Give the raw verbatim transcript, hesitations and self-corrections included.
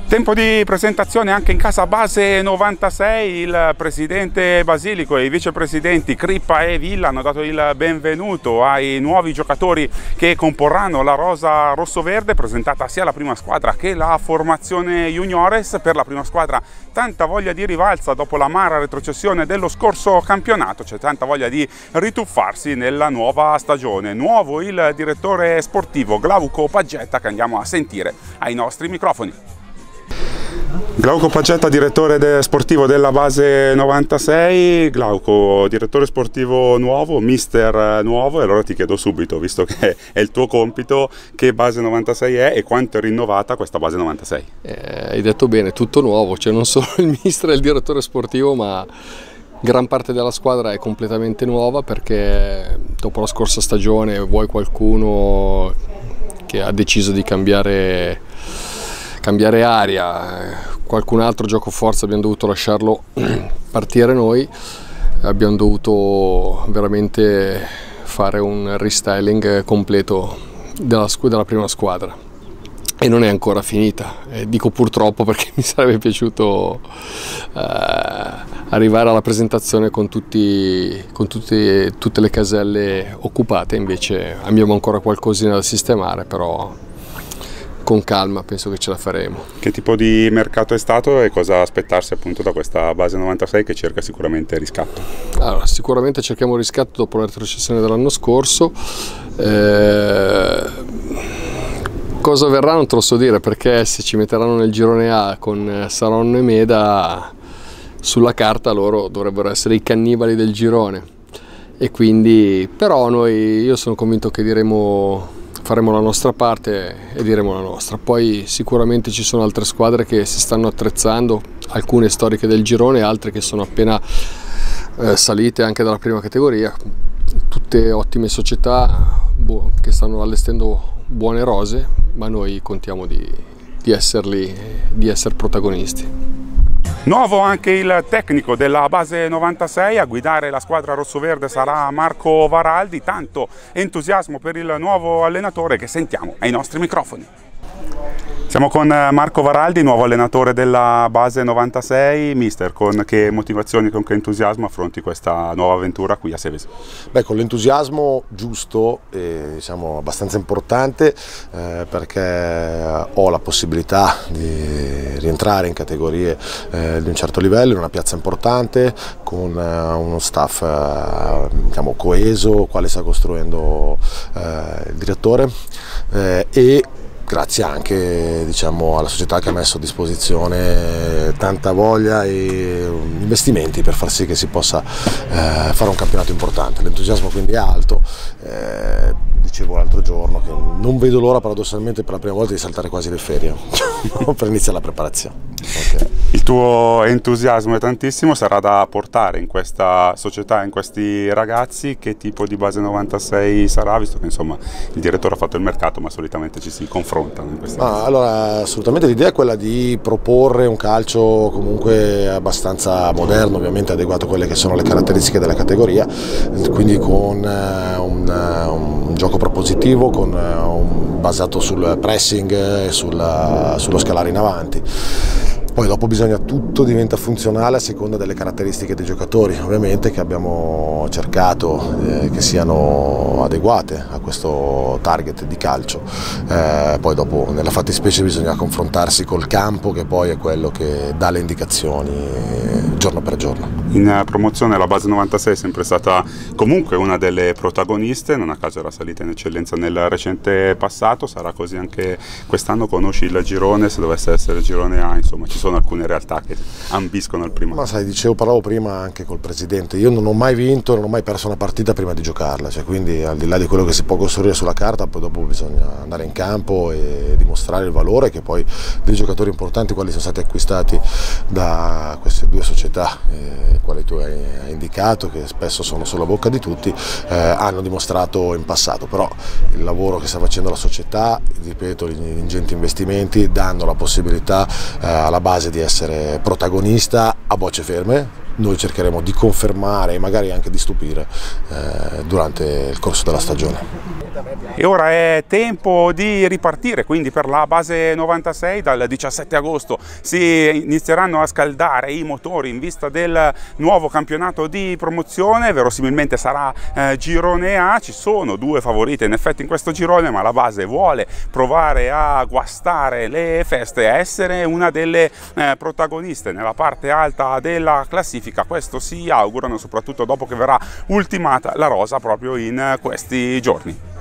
Tempo di presentazione anche in casa base novantasei, il presidente Basilico e i vicepresidenti Crippa e Villa hanno dato il benvenuto ai nuovi giocatori che comporranno la rosa rossoverde, presentata sia la prima squadra che la formazione juniores. Per la prima squadra tanta voglia di rivalsa dopo l'amara retrocessione dello scorso campionato, c'è tanta voglia di rituffarsi nella nuova stagione. Nuovo il direttore sportivo Glauco Paggetta, che andiamo a sentire ai nostri microfoni. Glauco Paggetta, direttore de sportivo della base novantasei. Glauco, direttore sportivo nuovo, mister nuovo, e allora ti chiedo subito, visto che è il tuo compito, che base novantasei è e quanto è rinnovata questa base novantasei? Eh, hai detto bene, tutto nuovo, cioè non solo il mister e il direttore sportivo, ma gran parte della squadra è completamente nuova, perché dopo la scorsa stagione vuoi qualcuno che ha deciso di cambiare cambiare aria, qualcun altro gioco forza abbiamo dovuto lasciarlo partire noi, abbiamo dovuto veramente fare un restyling completo della, della prima squadra e non è ancora finita, eh, dico purtroppo perché mi sarebbe piaciuto eh, arrivare alla presentazione con, tutti, con tutti, tutte le caselle occupate, invece abbiamo ancora qualcosina da sistemare, però con calma penso che ce la faremo. Che tipo di mercato è stato e cosa aspettarsi appunto da questa base novantasei che cerca sicuramente riscatto? Allora, sicuramente cerchiamo riscatto dopo la retrocessione dell'anno scorso. Eh, cosa verrà non te lo so dire, perché se ci metteranno nel girone A con Saronno e Meda, sulla carta loro dovrebbero essere i cannibali del girone, e quindi però noi, io sono convinto che diremo faremo la nostra parte e diremo la nostra. Poi sicuramente ci sono altre squadre che si stanno attrezzando, alcune storiche del girone, altre che sono appena eh, salite anche dalla prima categoria, tutte ottime società che stanno allestendo buone rose, ma noi contiamo di, di esserli, di essere protagonisti. Nuovo anche il tecnico della base novantasei, a guidare la squadra rossoverde sarà Marco Varaldi. Tanto entusiasmo per il nuovo allenatore che sentiamo ai nostri microfoni. Siamo con Marco Varaldi, nuovo allenatore della base novantasei. Mister, con che motivazioni, con che entusiasmo affronti questa nuova avventura qui a Seveso? Beh, con l'entusiasmo giusto e diciamo abbastanza importante, eh, perché ho la possibilità di rientrare in categorie eh, di un certo livello, in una piazza importante, con eh, uno staff eh, diciamo coeso, quale sta costruendo eh, il direttore, eh, e grazie anche diciamo, alla società che ha messo a disposizione tanta voglia e investimenti per far sì che si possa eh, fare un campionato importante. L'entusiasmo quindi è alto, eh, dicevo l'altro giorno che non vedo l'ora paradossalmente per la prima volta di saltare quasi le ferie per iniziare la preparazione. Okay. Il tuo entusiasmo è tantissimo, sarà da portare in questa società, in questi ragazzi. Che tipo di base novantasei sarà, visto che insomma il direttore ha fatto il mercato, ma solitamente ci si confrontano in questa ah, allora assolutamente l'idea è quella di proporre un calcio comunque abbastanza moderno, ovviamente adeguato a quelle che sono le caratteristiche della categoria, quindi con uh, un, uh, un gioco propositivo, con uh, un, basato sul pressing e sul, sullo scalare in avanti. Poi dopo bisogna, tutto diventa funzionale a seconda delle caratteristiche dei giocatori, ovviamente, che abbiamo cercato eh, che siano adeguate a questo target di calcio. Eh, poi dopo nella fattispecie bisogna confrontarsi col campo, che poi è quello che dà le indicazioni eh, giorno per giorno. In promozione la base novantasei è sempre stata comunque una delle protagoniste, non a caso era salita in eccellenza nel recente passato, sarà così anche quest'anno. Conosci il girone, se dovesse essere il girone A, insomma ci sono sono alcune realtà che ambiscono al primo. Ma sai, dicevo, parlavo prima anche col presidente, io non ho mai vinto, non ho mai perso una partita prima di giocarla, cioè, quindi al di là di quello che si può costruire sulla carta, poi dopo bisogna andare in campo e dimostrare il valore che poi dei giocatori importanti quali sono stati acquistati da queste due società, eh, quali tu hai, hai indicato, che spesso sono sulla bocca di tutti, eh, hanno dimostrato in passato. Però il lavoro che sta facendo la società, ripeto, gli ingenti investimenti danno la possibilità eh, alla base di essere protagonista a bocce ferme, noi cercheremo di confermare e magari anche di stupire eh, durante il corso della stagione. E ora è tempo di ripartire, quindi per la base novantasei dal diciassette agosto si inizieranno a scaldare i motori in vista del nuovo campionato di promozione, verosimilmente sarà eh, girone A. Ci sono due favorite in effetti in questo girone, ma la base vuole provare a guastare le feste e a essere una delle eh, protagoniste nella parte alta della classifica. Questo si augurano soprattutto dopo che verrà ultimata la rosa proprio in questi giorni.